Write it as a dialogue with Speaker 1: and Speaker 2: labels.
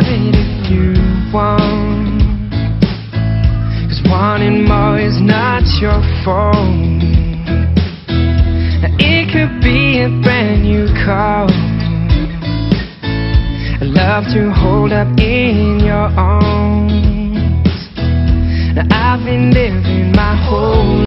Speaker 1: have it if you want, 'cause wanting more is not your fault. It could be a brand new car, I love to hold up in your arms. Now I've been living my whole